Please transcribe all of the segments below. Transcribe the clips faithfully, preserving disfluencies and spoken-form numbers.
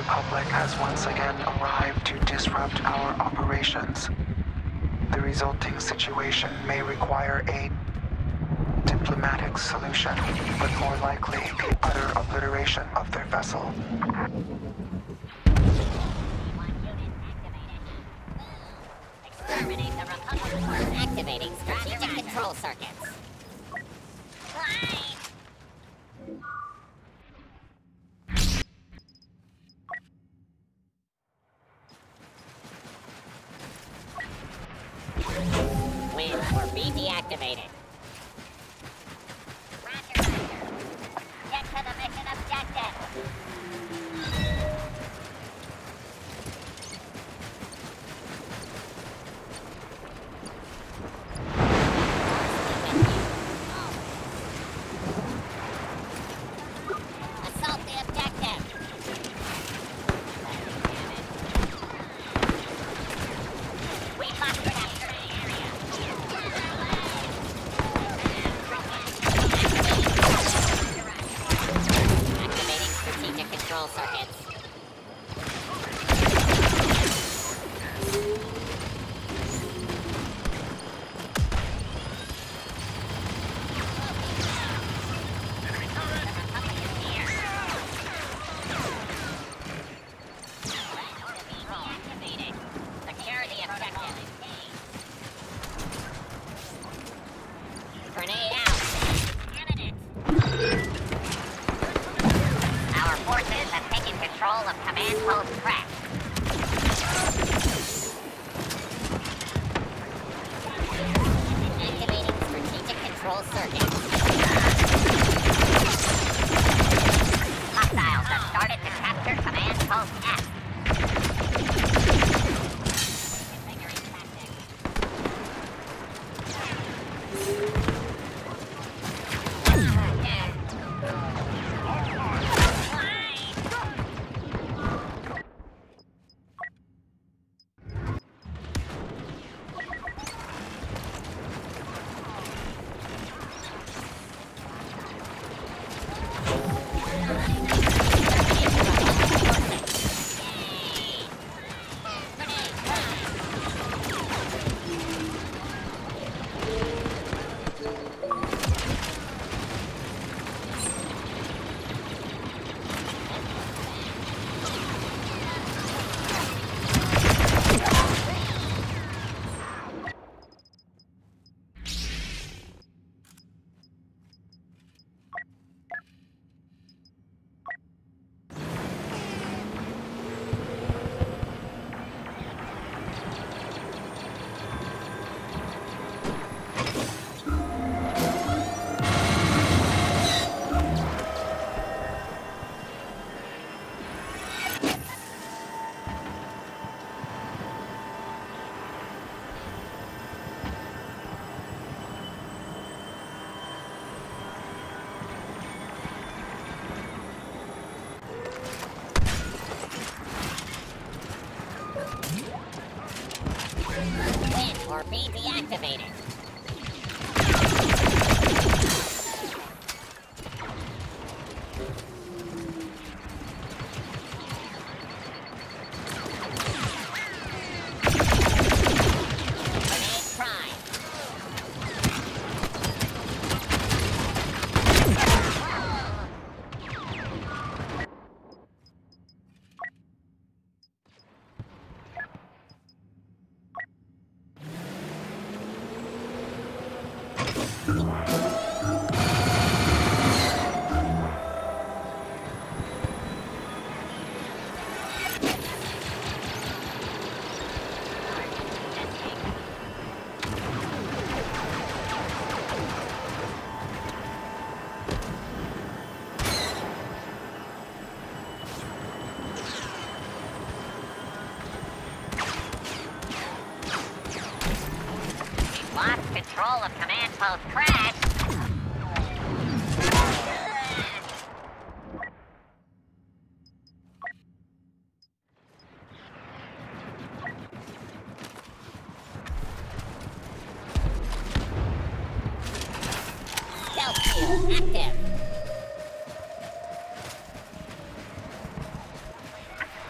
Republic has once again arrived to disrupt our operations. The resulting situation may require a diplomatic solution, but more likely the utter obliteration of their vessel. Exterminate the Republic. Activating strategic control circuits. Win or be deactivated. Roger, roger. Get to the mission objective. Assault the objective. We must capture the area. Activating strategic control circuits. Grenade out. Candidate. Our forces have taken control of Command Post Crash. Activating strategic control circuit. Hostiles have started to capture Command Post F. Configuring tactics. Win or be deactivated. Grenade prime. Lost control of Command Post Crash. Stealth shield active.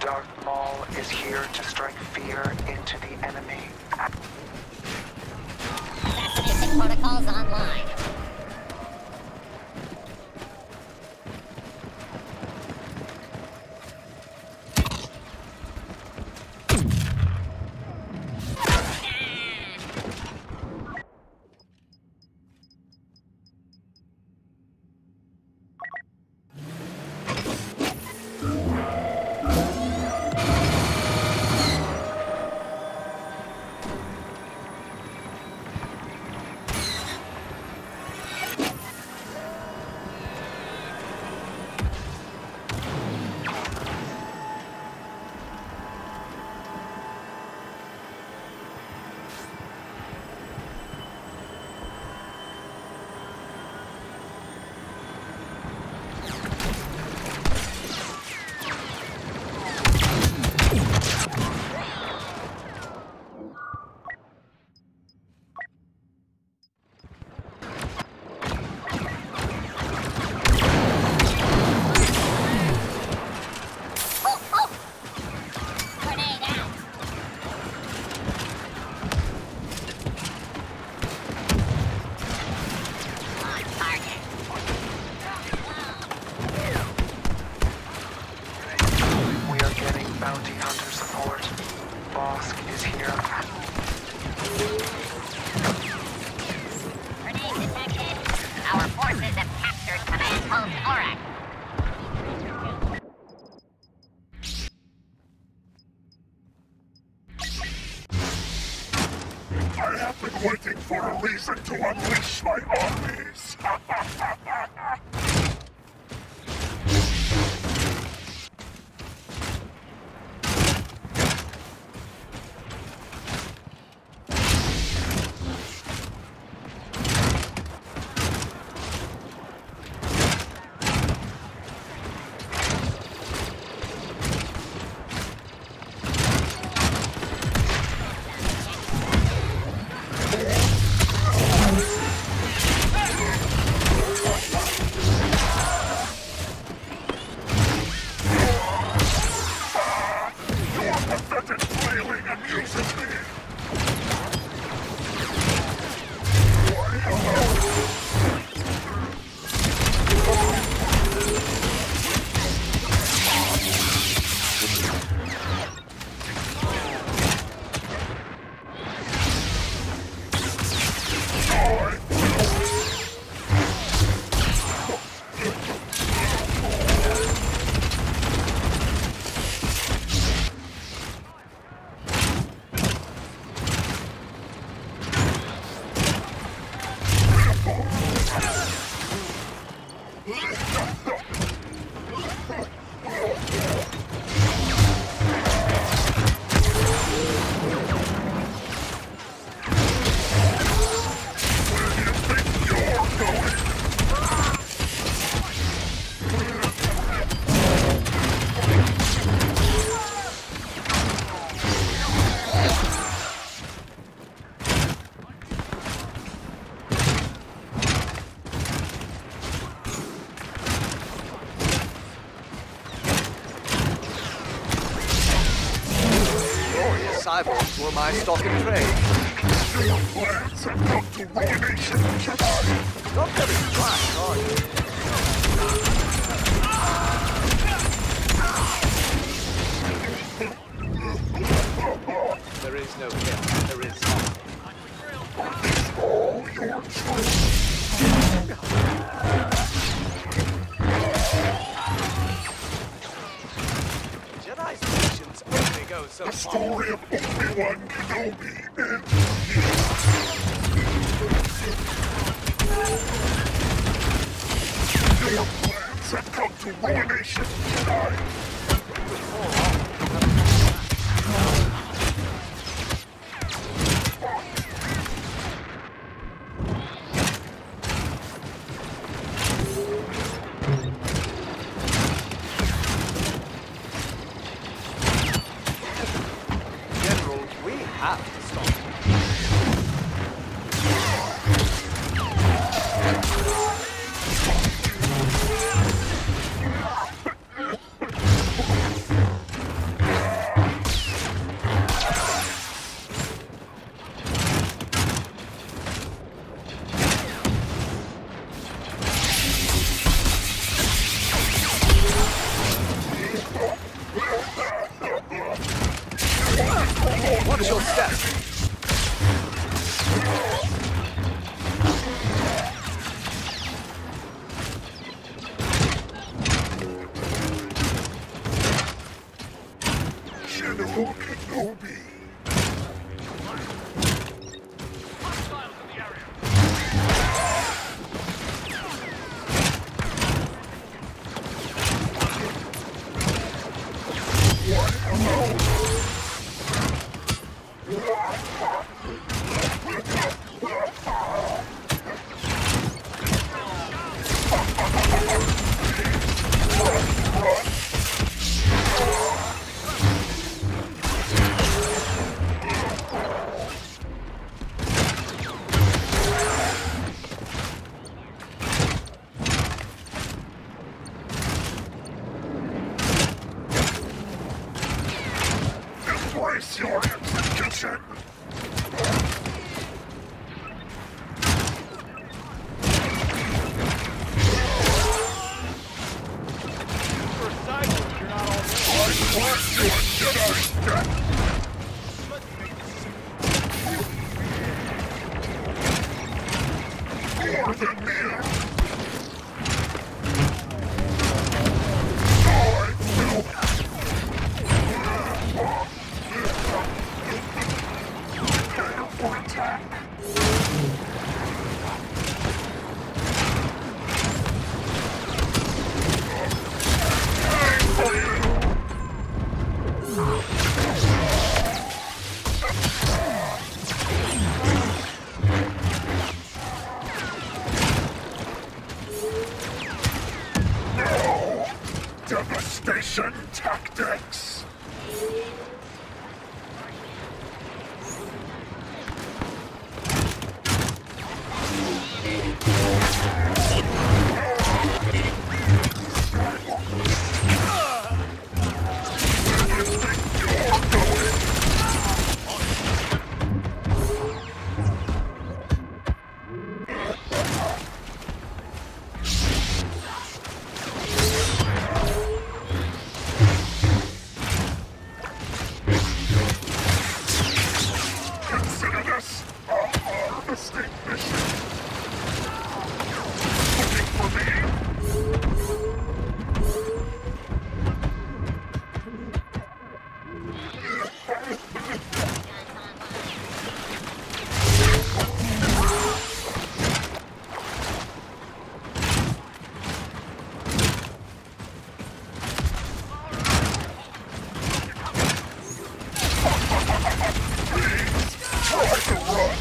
Darth Maul is here to strike fear into the enemy. Assassination protocols online. Bounty hunter support. Bosk is here. Grenade detected. Our forces have captured command post Aurak. I have been waiting for a reason to unleash my armies. Cyborgs were my stock in trade. Your plans have come to ruination, Jedi. Not very bright, are you? There is no him, there is none. It's all your choice. Jedi's patience only goes so The far. story of Obi-Wan Kenobi ends here. Your plans have come to ruination, Jedi. General, we have to stop him. Watch your step. General Kenobi. Embrace your execution! I want your Jedi death! More than mere! I will prepare for attack! Aim for you! No! Devastation tactics! Consider this a harvesting mission. Looking for me? Try to run!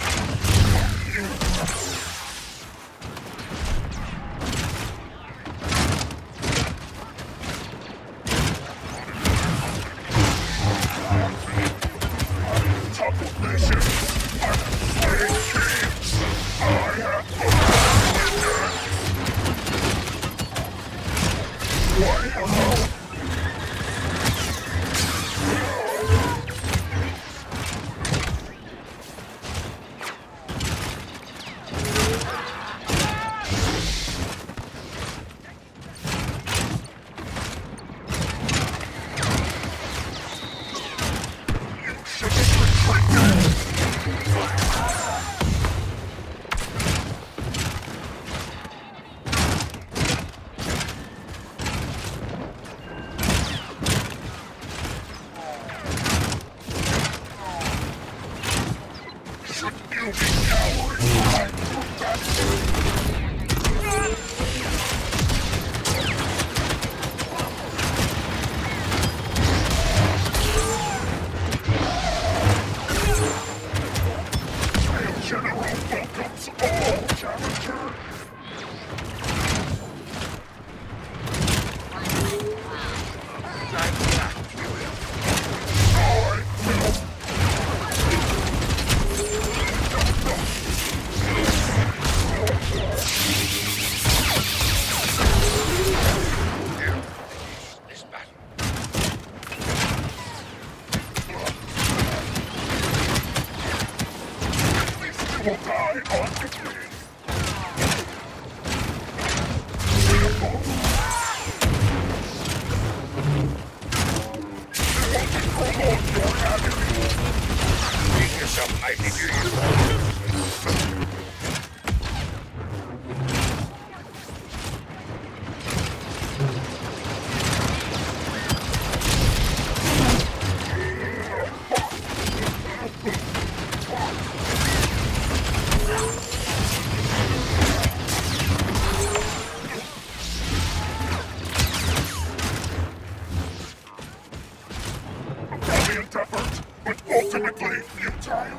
Top of nations! I'm slaying kings! I have overcome Why hello? Should you be cowards? I prove that to you. Trail General welcomes all challengers. I will This battle. You will die honorably. Make yourself mighty, do you? Valiant effort, but ultimately futile.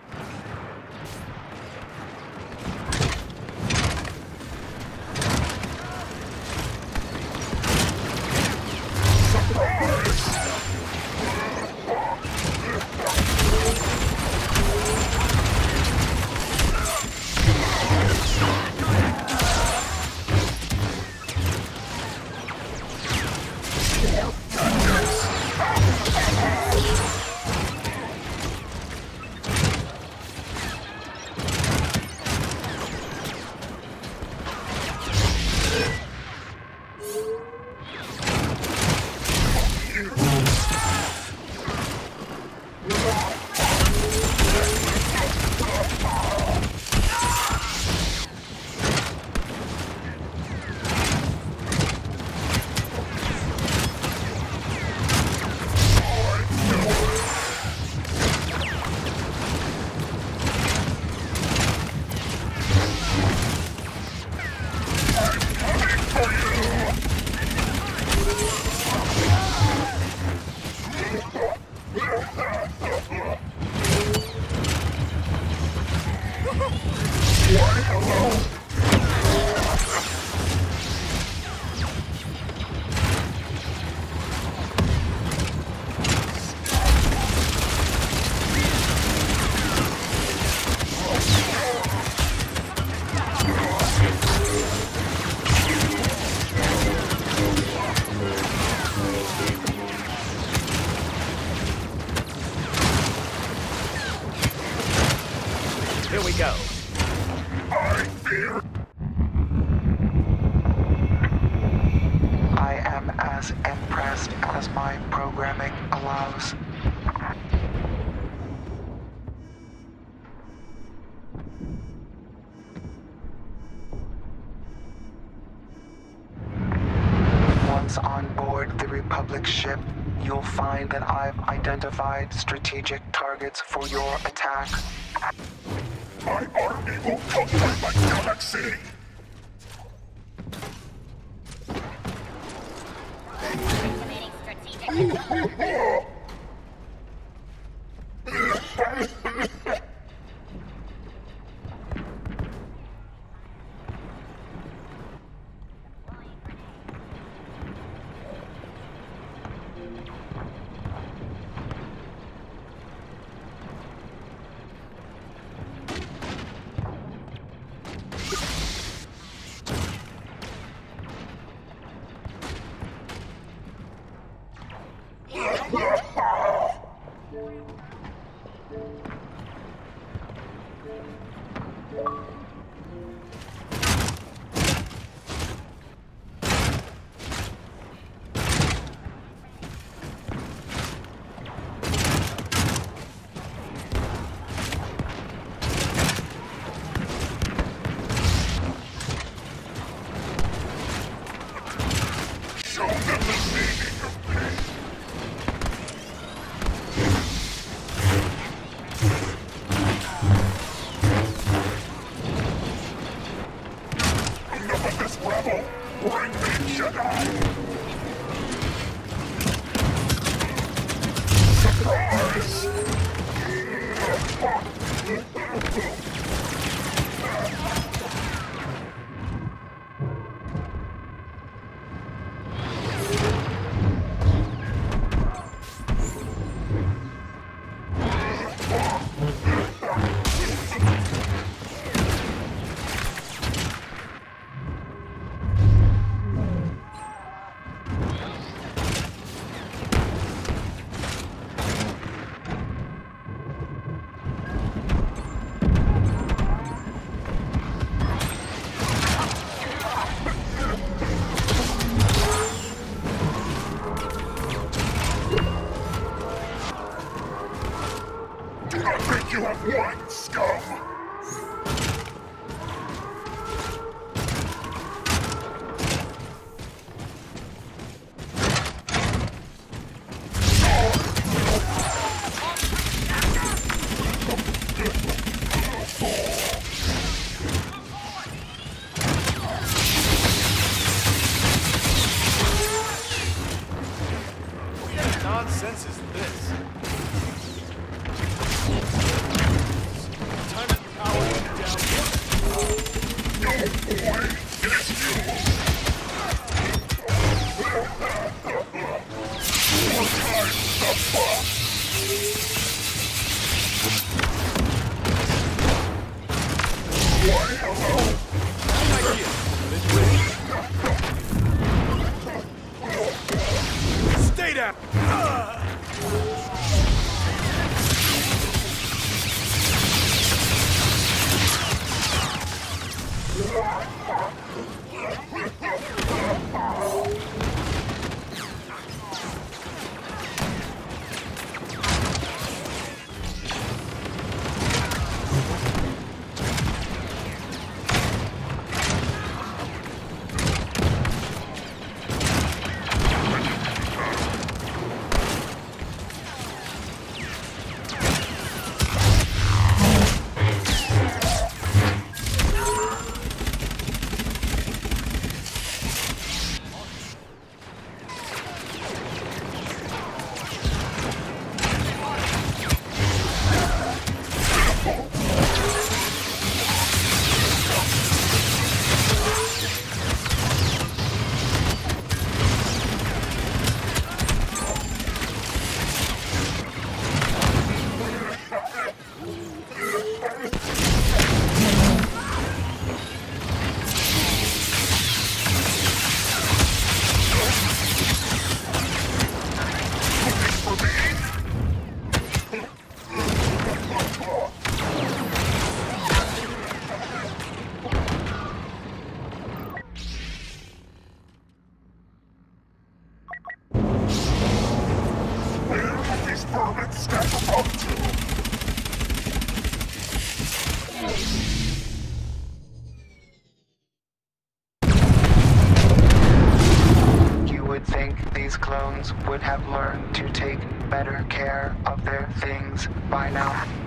Here we go. I fear. I am as impressed as my programming allows. Once on board the Republic ship, you'll find that I've identified strategic targets for your attack. My army will conquer my galaxy. Committing strategic. Show them the meaning of pain. Enough of this rebel! Bring me Jedi! Surprise! You have won, scum! What kind of nonsense is this? Time to power you down. No, boy! It's you! What time the fuck? Why, hello? Idea. This way. Stay down! Ah! These permits stack up to. You would think these clones would have learned to take better care of their things by now.